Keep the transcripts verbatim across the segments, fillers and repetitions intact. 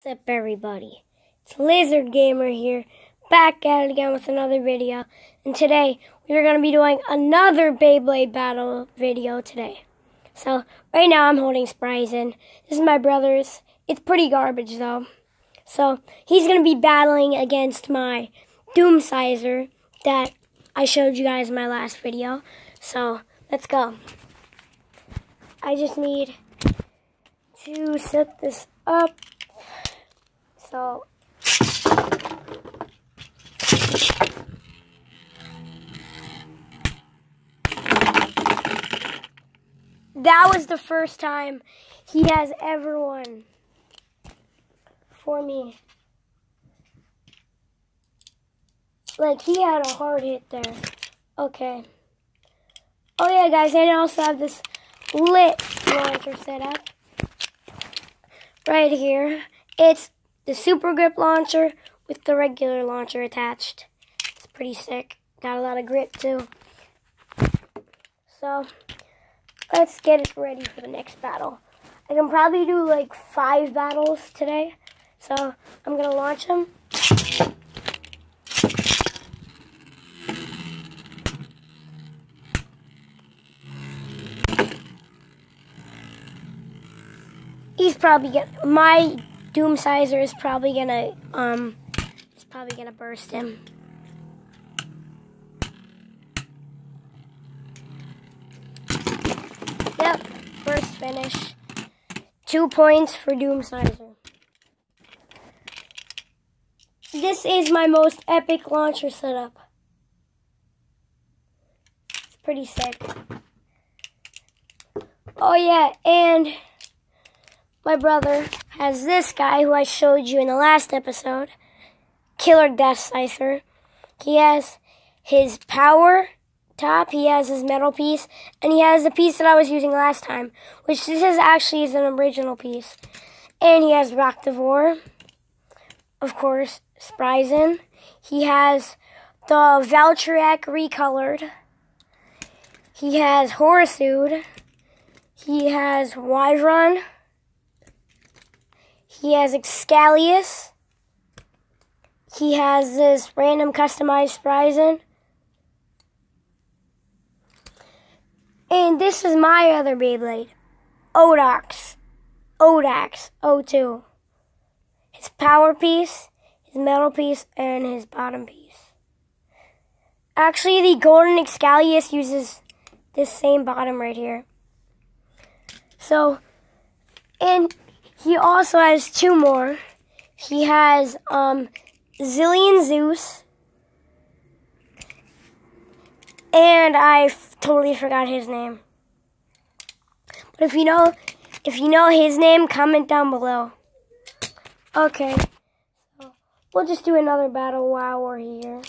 What's up, everybody? It's Lizard Gamer here, back at it again with another video. And today, we're going to be doing another Beyblade battle video today. So, right now I'm holding Spryzen. This is my brother's. It's pretty garbage, though. So, he's going to be battling against my Doomsizer that I showed you guys in my last video. So, let's go. I just need to set this up. So, that was the first time he has ever won for me. Like, he had a hard hit there. Okay. Oh yeah, guys, I also have this lit launcher set up right here. It's the Super Grip launcher with the regular launcher attached. It's pretty sick. Got a lot of grip too. So, let's get it ready for the next battle. I can probably do like five battles today. So, I'm going to launch them. He's probably get my Doomsizer is probably gonna um is probably gonna burst him. Yep, first finish. Two points for Doomsizer. This is my most epic launcher setup. It's pretty sick. Oh yeah, and my brother has this guy who I showed you in the last episode, Killer Deathscyther. He has his power top, he has his metal piece, and he has the piece that I was using last time, which this is actually is an original piece. And he has Roctivore, of course, Spryzen. He has the Valtryek recolored. He has Horsude. He has Wyvern. He has Excalius. He has this random customized Spryzen. And this is my other Beyblade, Odox. Odax O two. His power piece, his metal piece, and his bottom piece. Actually, the Golden Excalius uses this same bottom right here. So, and he also has two more. He has um, Zillion Zeus. And I f totally forgot his name. But if you know, if you know his name, comment down below. Okay. So we'll just do another battle while we're here.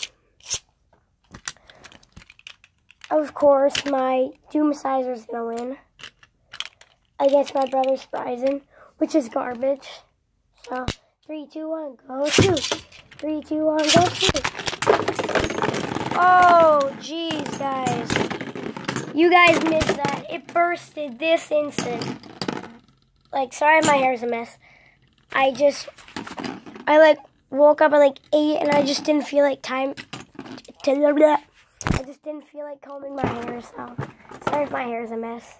Of course, my Doomsizer's gonna win against my brother Spryzen, which is garbage. So, three, two, one, go shoot. Three, two, one, go shoot. Oh, jeez, guys. You guys missed that. It bursted this instant. Like, sorry my hair's a mess. I just, I like, woke up at like eight and I just didn't feel like time to, I just didn't feel like combing my hair, so sorry if my hair's a mess.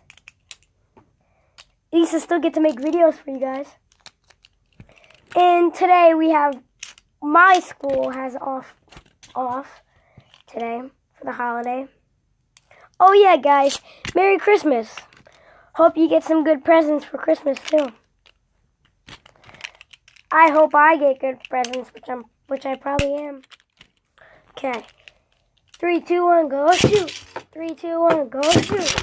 At least I still get to make videos for you guys. And today we have, my school has off, off today for the holiday. Oh yeah, guys, Merry Christmas. Hope you get some good presents for Christmas too. I hope I get good presents, which I'm, which I probably am. Okay, three, two, one, go shoot. Three, two, one, go shoot.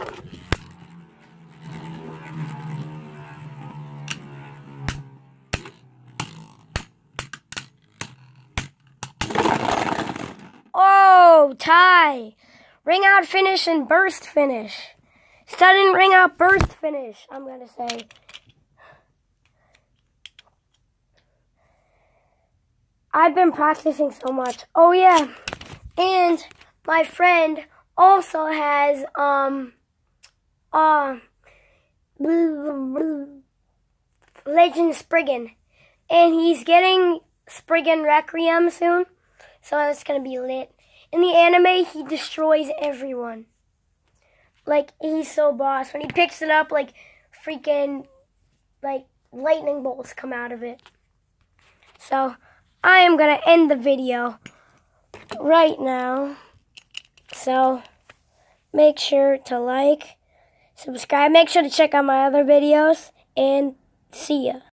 Oh, tie. Ring out finish and burst finish. Sudden ring out burst finish, I'm going to say. I've been practicing so much. Oh, yeah. And my friend also has, um, uh, Legend Spriggan. And he's getting Spriggan Requiem soon, so it's going to be lit. In the anime, he destroys everyone. Like, he's so boss. When he picks it up, like, freaking, like, lightning bolts come out of it. So, I am going to end the video right now. So, make sure to like, subscribe. Make sure to check out my other videos, and see ya.